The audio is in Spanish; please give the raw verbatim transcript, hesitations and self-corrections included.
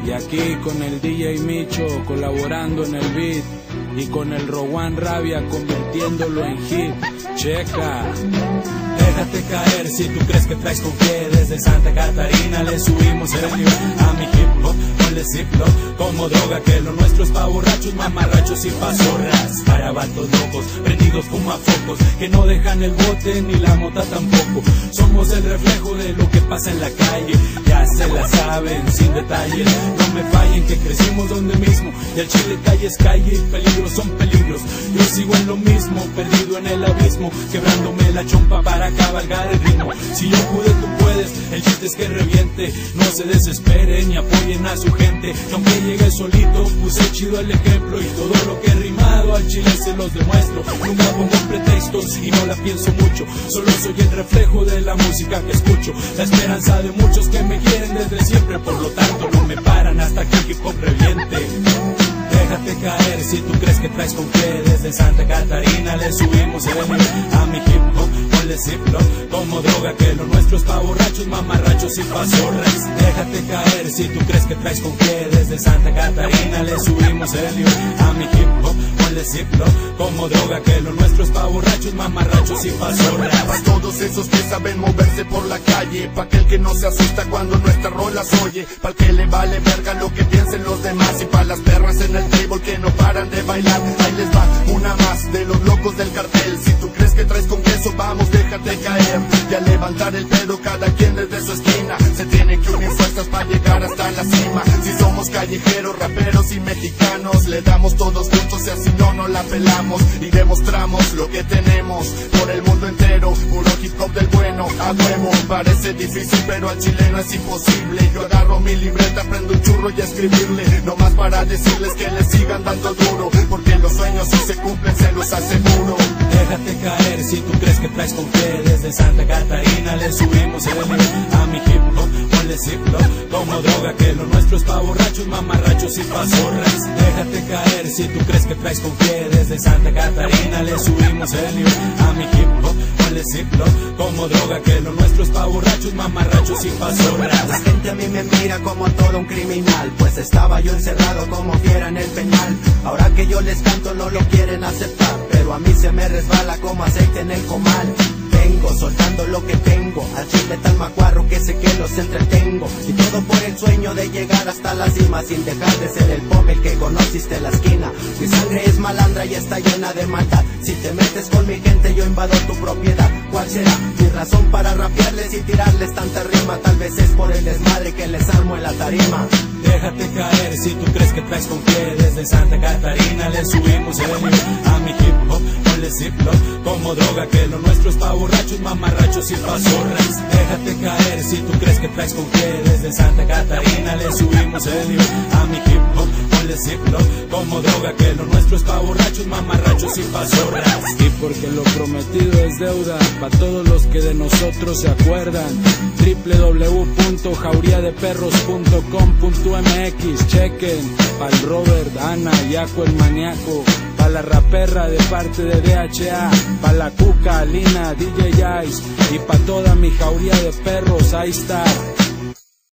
Y aquí con el D J Micho colaborando en el beat, y con el Rowan Rabia convirtiéndolo en hit. Checa. Déjate caer si tú crees que traes con qué. Desde Santa Catarina le subimos el nivel a mi hip hop. Ponle ciclo como droga, que lo nuestro es pa' borrachos, mamarrachos y pa' zorras. Para vatos locos, prendidos fumafocos, que no dejan el bote ni la mota tampoco. Somos el reflejo de lo que pasa en la calle. Ya se la saben sin detalles. No me fallen que crecimos donde mismo. Y al chile calle es calle y peligros son peligros. Yo sigo en lo mismo, perdido en el abismo, quebrándome la chompa para cabalgar el ritmo. Si yo pude, tú puedes, el chiste es que reviente. No se desesperen y apoyen a su gente. Que aunque llegue solito, puse chido el ejemplo. Y todo lo que he rimado al chile se los demuestro. Nunca pongo pretextos y no la pienso mucho. Solo soy el reflejo de la música que escucho. La esperanza de muchos que me quieren desde siempre. Por lo tanto no me paran hasta que el hip hop reviente. Déjate caer si tú crees que traes con qué. Desde Santa Catarina le subimos el nivel a mi hip hop. Ponle ciclo como droga, que lo nuestro es pa' borrachos, mamarrachos y pa' zorras. Déjate caer si tú crees que traes con qué. Desde Santa Catarina le subimos el nivel a mi hip hop. Ponle ciclo como droga, que lo nuestro es pa' borrachos, mamarrachos y pa' zorras. Para todos esos que saben moverse por la calle, pa' aquel que no se asusta cuando nuestras rolas oye, pa' el que le vale verga lo que piensen los demás, y pa' las perras en el table que no paran de bailar. Ahí les va una más de los locos del cartel. Si tú crees que traes con queso, vamos, déjate caer y a levantar el pedo cada quien desde su esquina. Se tienen que unir fuerzas para llegar hasta la cima. Si somos callejeros, raperos y mexicanos, le damos todos juntos y así no nos la pelamos. Y demostramos lo que tenemos por el mundo entero. Puro hip hop del bueno, a huevo. Parece difícil pero al chileno es imposible. Yo agarro mi libreta, prendo un churro y a escribirle, nomás para decirles que le sigan dando duro, porque los sueños si se cumplen se los aseguro. Déjate caer si tú crees que traes con qué. Desde Santa Catarina le subimos el nivel a mi hip hop. Ponle ciclo como droga, que lo nuestro es pa' borrachos, mamarrachos y pa' zorras. Déjate caer si tú crees que traes con qué. Desde Santa Catarina le subimos el nivel a mi hip hop. Ponle ciclo como droga, que lo nuestro es pa' borrachos, mamarrachos y pa' zorras. La gente a mí me mira como todo un criminal, pues estaba yo encerrado como fiera en el penal. Ahora que yo les canto no lo quieren aceptar, pero a mí se me resbala como aceite en el comal. Vengo soltando lo que tengo, al chile tan macuarro que sé que los entretengo. Y todo por el sueño de llegar hasta la cima, sin dejar de ser el pobre que conociste en la esquina. Mi sangre es malandra y está llena de maldad. Si te metes con mi gente yo invado tu propiedad. ¿Cuál será mi razón para rapearles y tirarles tanta rima? Tal vez es por el desmadre que les armo en la tarima. Déjate caer si tú crees que traes con qué. Desde Santa Catarina le subimos el nivel a mi hip hop. Ponle ciclo como droga, que lo nuestro es pa' borrachos, mamarrachos y pa' zorras. Déjate caer si tú crees que traes con qué. Desde Santa Catarina le subimos el nivel a mi hip hop. Ponle ciclo como droga, que lo nuestro es pa' borrachos, mamarrachos y pa' zorras. Y porque lo prometido es deuda, pa' todos los que de nosotros se acuerdan. doble u doble u doble u punto jauría de perros punto com punto m x. Chequen, pa'l Robert, Ana, Yaco el Maniaco, pa' la raperra de parte de D H A, pa' la Cuca, Lina, D J Ice, y pa' toda mi jauría de perros, ahí está.